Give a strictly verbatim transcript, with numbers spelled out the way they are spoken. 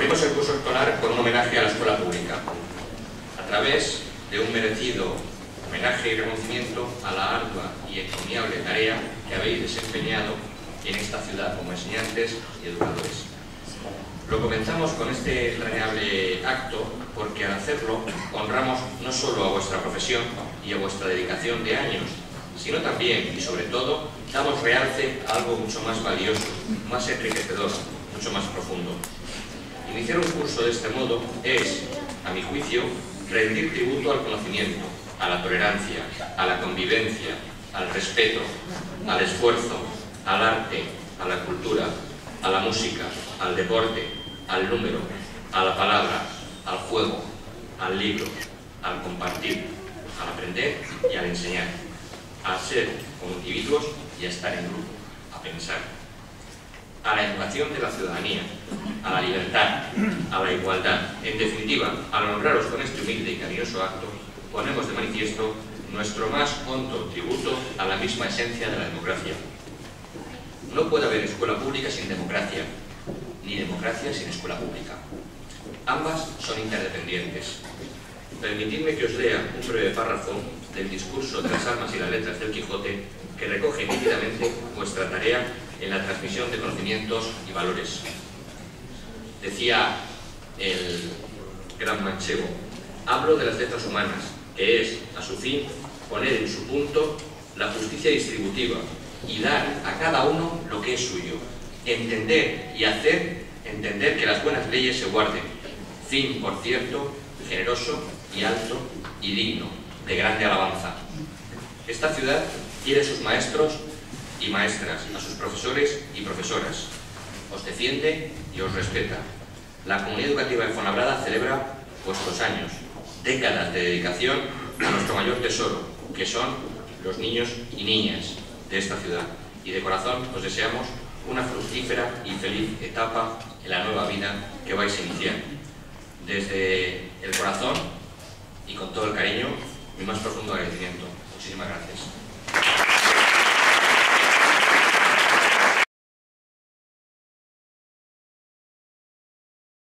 Abrimos el curso escolar con un homenaje a la escuela pública, a través de un merecido homenaje y reconocimiento a la ardua y encomiable tarea que habéis desempeñado en esta ciudad como enseñantes y educadores. Lo comenzamos con este entrañable acto porque al hacerlo honramos no solo a vuestra profesión y a vuestra dedicación de años, sino también y sobre todo damos realce a algo mucho más valioso, más enriquecedor, mucho más profundo. Iniciar un curso de este modo es, a mi juicio, rendir tributo al conocimiento, a la tolerancia, a la convivencia, al respeto, al esfuerzo, al arte, a la cultura, a la música, al deporte, al número, a la palabra, al juego, al libro, al compartir, al aprender y al enseñar, a ser como individuos y a estar en grupo, a pensar, a la educación de la ciudadanía, a la libertad, a la igualdad. En definitiva, al honraros con este humilde y cariñoso acto, ponemos de manifiesto nuestro más hondo tributo a la misma esencia de la democracia. No puede haber escuela pública sin democracia, ni democracia sin escuela pública. Ambas son interdependientes. Permitidme que os lea un breve párrafo del discurso de las armas y las letras del Quijote que recoge nítidamente vuestra tarea en la transmisión de conocimientos y valores. Decía el gran manchego: hablo de las letras humanas, que es, a su fin, poner en su punto la justicia distributiva y dar a cada uno lo que es suyo, entender y hacer entender que las buenas leyes se guarden, fin, por cierto, generoso y alto y digno de grande alabanza. Esta ciudad tiene sus maestros y maestras, a sus profesores y profesoras. Os defiende y os respeta. La comunidad educativa de Fuenlabrada celebra vuestros años, décadas de dedicación a nuestro mayor tesoro, que son los niños y niñas de esta ciudad. Y de corazón os deseamos una fructífera y feliz etapa en la nueva vida que vais a iniciar. Desde el corazón y con todo el cariño, mi más profundo agradecimiento. Muchísimas gracias.